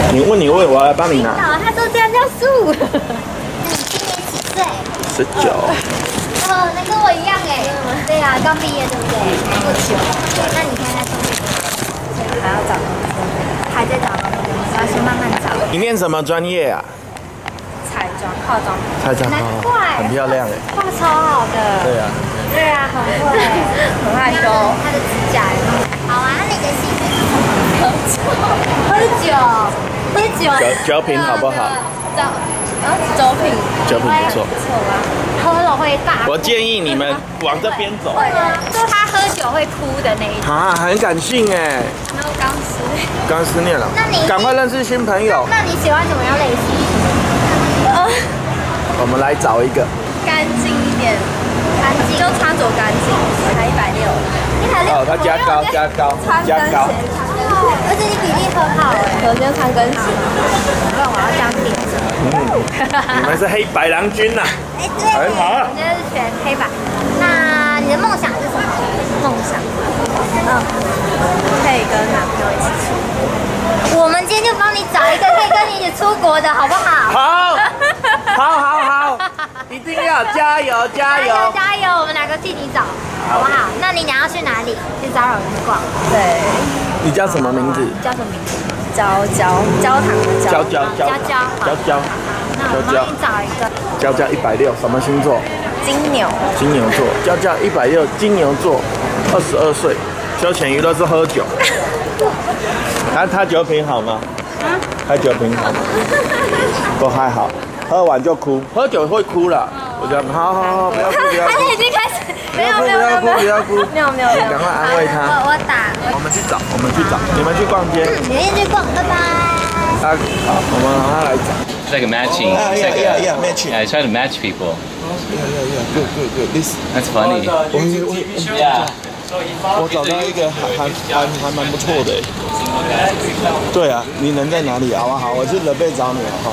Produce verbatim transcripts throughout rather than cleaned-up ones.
你问你问，我来帮你拿。 好，他说这样叫素。那你今年几岁？ 十九。 哦，那跟我一样哎。对啊，刚毕业对不对？不久。那你看他中间，还要找，还在找，要先慢慢找。 你念什么专业啊？ 彩妆、化妆。 彩妆， 难怪。 很漂亮哎。 画超好的。 对啊。 对啊，很会，很害羞。他的指甲。好啊，那你的兴趣是什么？喝酒。喝酒。喝酒。 酒酒品好不好？ 酒，啊，酒品。 酒品不错。 不错吧？喝了会大。 我建议你们往这边走。 会吗？就他喝酒会哭的那一种。 啊，很感性哎。 然后刚失恋。 刚失恋了。 那你赶快认识新朋友。 那你喜欢什么样类型？呃， 我们来找一个。 干净一点。干净。就穿着干净，才一百六。一百六。 哦，他加高加高加高。 而且你比例很好哎。我今天穿跟鞋。不然我要这样顶着。 嗯，你们是黑白郎君呐。 哎，对。 很好啊。 我就是选黑白。那你的梦想是什么？梦想。嗯。可以跟男朋友一起出。我们今天就帮你找一个可以跟你一起出国的，好不好？ 好。好好好。一定要加油加油加油！我们两个替你找，好不好？那你俩要去哪里？去招惹人逛。对。 你叫什么名字？ 叫什么名字？焦焦焦糖的焦。 焦焦焦焦焦焦。 那我帮你找一个。 焦焦一百六，什么星座？ 金牛。金牛座。焦焦一百六，金牛座，二十二岁，休闲娱乐是喝酒。他他酒品好吗？啊？他酒品好吗？都还好。喝完就哭，喝酒会哭了。我讲好好好，不要哭不要哭。 他已经开始，没有没有不要哭不要哭， 没有没有没有， 赶快安慰他。 我我打。 我们去找，我们去找，你们去逛街。 你们去逛，拜拜。 啊，好，我们让他来找。 It's like a matching. Yeah, yeah, yeah, yeah, matching. Yeah, I try to match people. Yeah, yeah, yeah. Good, good, good. This. That's funny. 我我 Yeah. 我找到一个还还还还蛮不错的。对啊，你人在哪里？好啊好，我去冷贝找你了哈。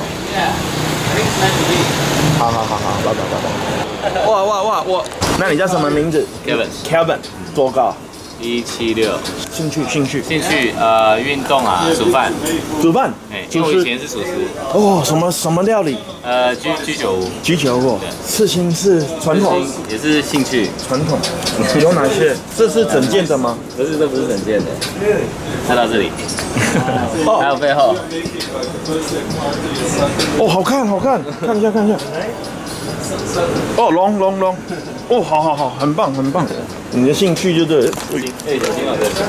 好好好好，拜拜拜拜。哇哇哇哇！那你叫什么名字 Kevin。Kevin。 多高？ 一七六。 兴趣兴趣兴趣呃运动啊，煮饭。 煮饭？ 哎，因为我以前是厨师。 哦，什么什么料理？ 呃，居居酒屋。 居酒屋。刺青是传统。 也是兴趣。 传统。有哪些？这是整件的吗？ 不是，这不是整件的。看到这里。还有背后。 哦，好看好看，看一下看一下。哦，龙龙龙，哦，好好好，很棒很棒。你的兴趣就对了。 哎，小心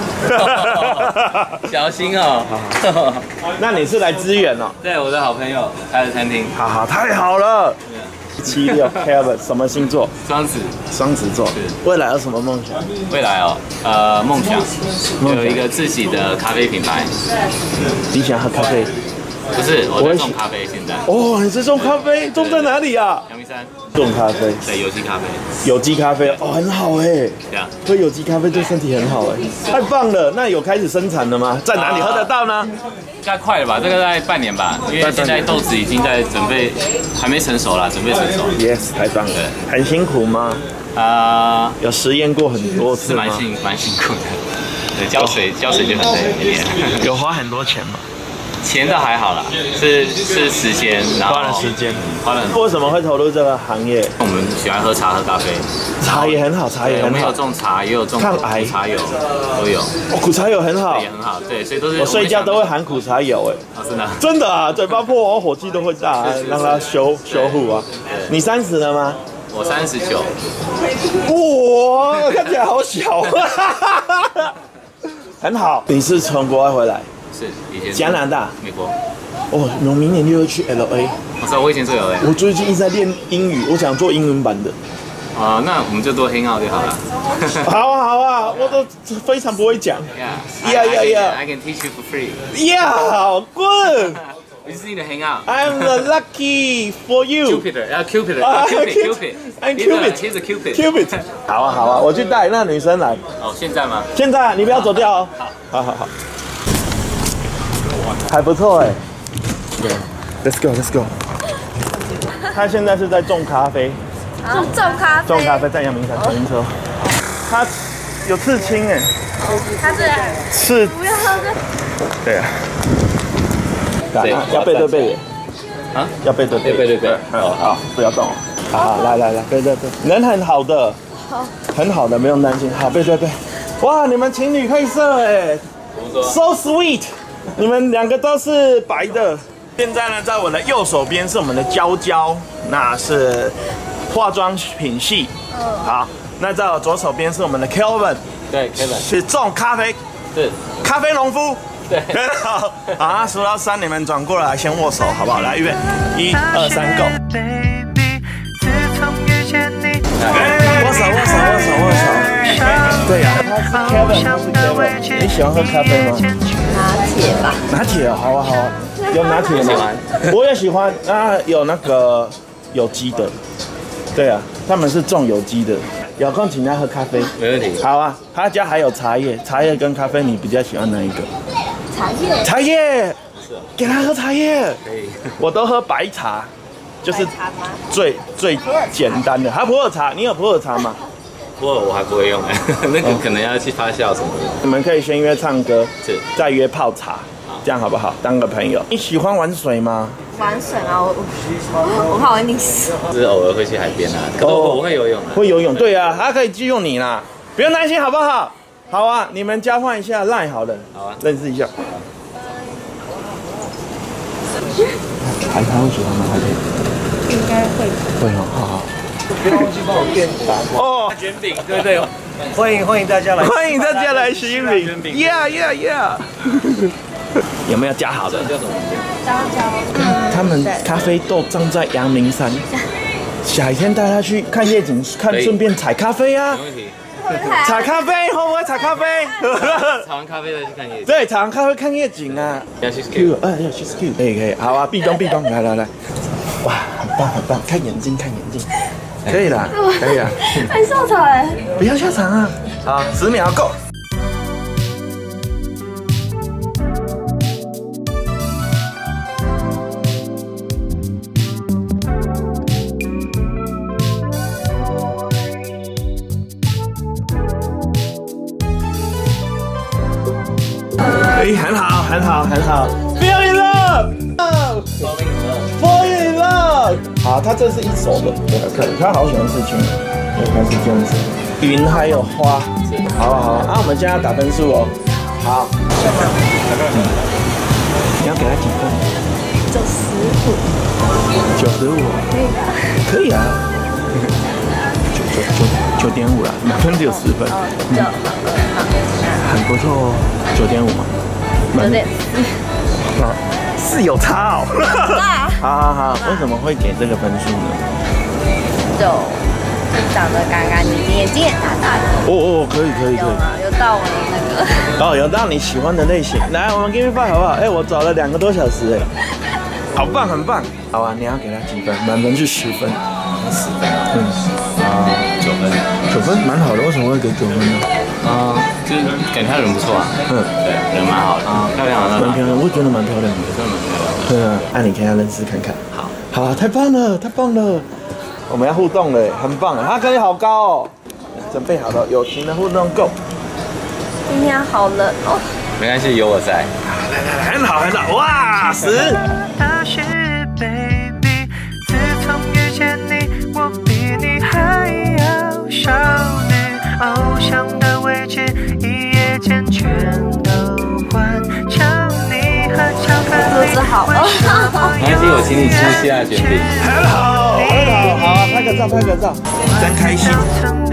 哦，小心哦。 那你是来支援哦？ 对，我的好朋友开的餐厅。 好好，太好了。七六 Kevin 什么星座？ 双子。 双子座。未来有什么梦想？ 未来哦，呃，梦想有一个自己的咖啡品牌。 你想喝咖啡？ 不是，我在种咖啡。现在。 哦，你是种咖啡？种在哪里啊？ 阳明山。 种咖啡。 对，有机咖啡。 有机咖啡哦，很好哎。 对啊。 喝有机咖啡对身体很好哎，太棒了！那有开始生产了吗？在哪里喝得到呢？ 应该快了吧？这个在半年吧，因为现在豆子已经在准备，还没成熟啦，准备成熟。 Yes， 太棒了。很辛苦吗？ 啊， 有实验过很多次吗？ 是蛮辛蛮辛苦的。对，浇水浇水就很累。 有花很多钱吗？ 钱倒还好啦，是是时间，然后花了时间， 花了很多。 为什么会投入这个行业？ 我们喜欢喝茶喝咖啡， 茶也很好，茶也很好。 我们有种茶，也有种抗癌茶油，都有。 哦，苦茶油很好， 也很好，对，所以都是我睡觉都会含苦茶油， 哎， 哎， 真的， 真的啊，嘴巴破哦，火气都会大，让它修修护啊。你三十了吗？ 我三十九。 哇，看起来好小，很好。你是从国外回来？ 是，以前加拿大、 美国。 哦，我明年就要去 L A。 我知道，我以前是 L A。 我最近一直在练英语，我想做英文版的。 啊，那我们就多 hang out 就好了。 好啊，好啊，我都非常不会讲。 Yeah, yeah, yeah, yeah. I can teach you for free. Yeah, good. We just need to hang out. I'm the lucky for you. Cupid, 要 Cupid, Cupid, Cupid. I'm Cupid. Here's a Cupid. Cupid. 好啊，好啊，我去带那女生来。 哦，现在吗？ 现在，你不要走掉哦。好好好。还不错哎。对 ，Let's go, Let's go。他现在是在种咖啡。 种种咖啡。 种咖啡在阳明山小型车。他有刺青哎。 他是刺。 不要喝这。 对啊。 对， 要背对背耶。 啊， 要背对背。 背对背。 好，好，不要动。好，来来来，背对背。人很好的。好。很好的，不用担心。好，背对背。哇，你们情侣配色哎。怎么说 ？So sweet。你们两个都是白的。现在呢，在我的右手边是我们的娇娇，那是化妆品系。嗯。好，那在我左手边是我们的 Kelvin。 对 ，Kelvin 是种咖啡。是。咖啡农夫。 对。 很好。好，数到三，你们转过来先握手，好不好？来，预备，一二三，Go。握手，握手，握手，握手。对呀，他是 Kelvin， 他是 Kelvin。你喜欢喝咖啡吗？ 拿铁吧。 拿铁，好啊，好啊。有拿铁吗？我也喜欢。啊，有那个有机的。对啊，他们是种有机的。有空请他喝咖啡。 没问题。 好啊，他家还有茶叶，茶叶跟咖啡，你比较喜欢哪一个？ 茶叶。茶叶。给他喝茶叶。 可以。 我都喝白茶，就是最最简单的。还普洱茶，你有普洱茶吗？ 普洱我还不会用哎，那个可能要去发酵什么的。 你们可以先约唱歌，再约泡茶。这样好不好？当个朋友。你喜欢玩水吗？ 玩水啊，我我怕我会溺死。 就是偶尔会去海边啊，可是我不会游泳啊。 会游泳，对啊，他可以借用你啦，不用担心，好不好？好啊，你们交换一下 line 好了。好啊，认识一下。海苔会喜欢吗？海苔应该会。 会哦，好好。 不要忘记帮我垫打哦， 卷饼，对不对？ 欢迎欢迎大家来， 欢迎大家来喜饼 ，Yeah Yeah Yeah。有没有加好的？ 椒椒。 他们咖啡豆长在阳明山，夏天带他去看夜景，看顺便采咖啡啊。 没问题。 采咖啡会不会采咖啡？ 采完咖啡再去看夜景。 对，采完咖啡看夜景啊。 要去 Q， 哎，要去 Q， 可以可以，好啊，壁咚壁咚，来来来，哇，很棒很棒，看眼睛看眼睛，可以啦，可以啦。 很下场哎。 不要下场啊！好，十秒够。哎，很好，很好，很好。Feel in love，Fall in love。好，他这是一手的，我来看，他好喜欢吃青的，对，他是这样子。云还有花，好好好。啊，我们现在要打分数哦。好。嗯，你要给他几分？ 九十五。 九十五。可以吧？可以啊。九九九九点五了，满分只有十分。哦，就很不错哦，九点五嘛。 有点四， 啊，是有差哦。好好好，为什么会给这个分数呢？ 就长得干干净净，眼睛也大大的。 哦哦，可以可以可以。 有到我的那个。 哦，有到你喜欢的类型。来，我们 give me five 好不好？哎，我找了两个多小时哎，好棒很棒。好啊，你要给他几分？满分是十分。 十分。 嗯。啊， 九分。 九分蛮好的，为什么会给九分呢？ 啊，就是感觉他人不错啊。嗯，对，人蛮好的啊，漂亮啊， 蛮漂亮，我觉得蛮漂亮的， 真的蛮漂亮的。 对啊，那你可以认识看看。 好， 好啊，太棒了，太棒了，我们要互动了，很棒啊，他可以好高哦。准备好了，友情的互动 Go。 今天好冷哦。 没关系，有我在。 来来来，很好很好，哇，十。 偶像的位置，一夜间全都换成你和巧克力。 肚子好饿。 没关系，我请你吃一下卷饼。 很好，很好，好啊，拍个照，拍个照，真开心。